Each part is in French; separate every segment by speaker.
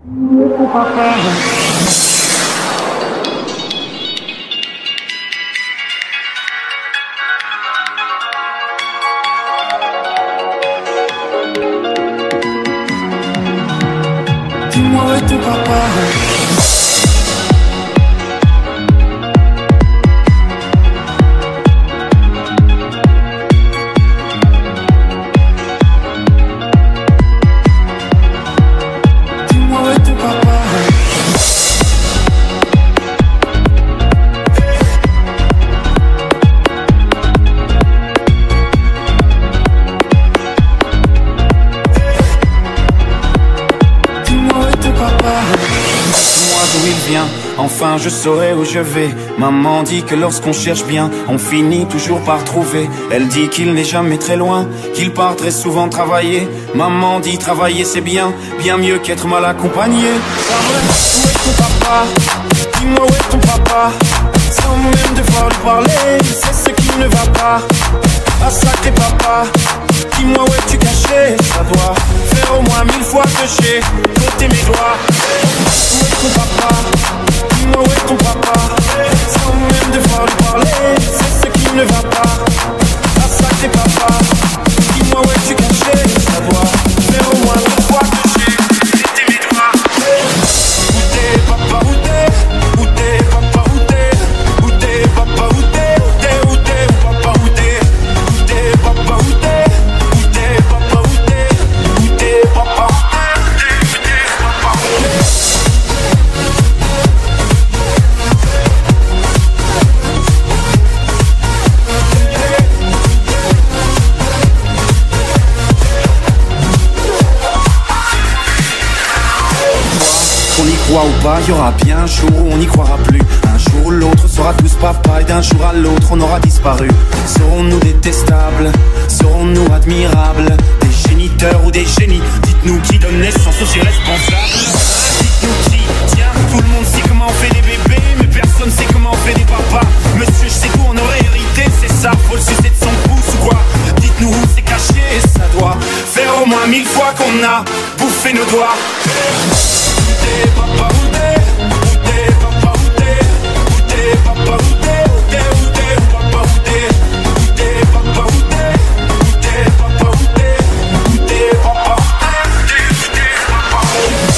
Speaker 1: Dis-moi où est ton papa?
Speaker 2: Enfin je saurai où je vais. Maman dit que lorsqu'on cherche bien, on finit toujours par trouver. Elle dit qu'il n'est jamais très loin, qu'il part très souvent travailler. Maman dit travailler c'est bien, bien mieux qu'être mal accompagné. Où est ton papa? Dis-moi où est ton papa? Sans même devoir lui parler, c'est ce qui ne va pas. Ah sacré papa, dis-moi où es-tu caché? Ça doit faire au moins 1000 fois que j'ai compté mes doigts. Où est ton papa? Dis-moi où est ton papa? Sans même devoir lui parler, c'est ce qui ne va pas. Ah sacré papa, dis-moi où es-tu caché? Ça doit faire au moins 1000 fois que j'ai compté mes doigts. Où t'es papa, où t'es? Où t'es papa, où t'es? Où t'es papa, où t'es? Où t'es, où t'es, papa, où t'es? Où t'es papa, où t'es? Où t'es papa, où t'es? Où t'es papa, où t'es? Où t'es papa, où t'es? Qu'on y croit ou pas, y aura bien un jour où on n'y croira plus. Un jour ou l'autre, on sera tous papa et d'un jour à l'autre, on aura disparu. Serons-nous détestables? Serons-nous admirables? Des géniteurs ou des génies? Dites-nous qui donne naissance aux irresponsables. Dites-nous qui, tiens, tout le monde sait comment on fait des bébés, mais personne sait comment on fait des papas. Monsieur, je sais tout, on aurait hérité, c'est ça, faut le sucer de son pouce ou quoi? Dites-nous où c'est caché, ça doit faire au moins 1000 fois qu'on a bouffé nos doigts. Où t'es papa, où t'es? Où t'es papa, où t'es? Où t'es papa, où t'es? Où t'es, où t'es, papa, où t'es? Où t'es papa, où t'es? Où t'es papa, où t'es? Où t'es papa, où t'es? Où t'es papa, où t'es?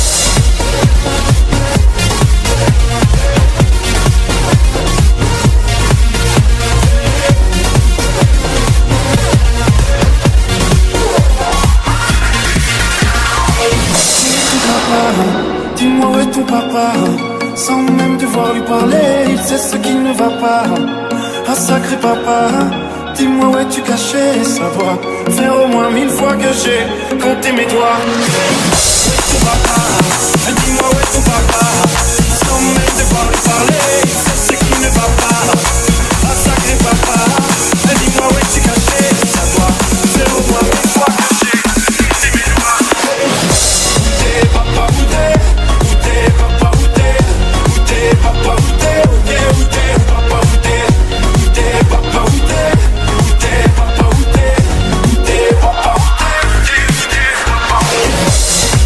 Speaker 1: Dis-moi où est ton papa? Sans même devoir lui parler, il sait ce qui ne va pas. Ah sacré papa, dis-moi où es-tu caché? Ça doit faire au moins 1000 fois que j'ai compté mes doigts. Où est ton papa? Dis-moi où est ton papa? Sans même devoir lui parler, il sait ce qui ne va pas. Ah sacré papa, dis-moi où es-tu caché? Ça doit faire au moins 1000 fois que j'ai compté mes doigts. Où t'es papa, où t'es? Où t'es papa, où t'es? Où t'es papa, où t'es? Où t'es, où t'es, papa, où t'es? Où t'es papa, où t'es? Où t'es papa, où t'es? Où t'es papa, où t'es? Où t'es papa, où t'es?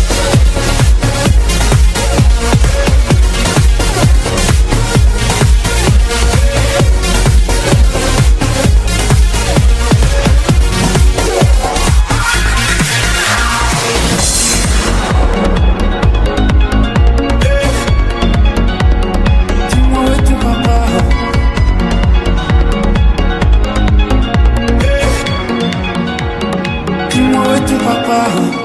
Speaker 1: Dis-moi où est ton papa? Dis-moi où est ton papa?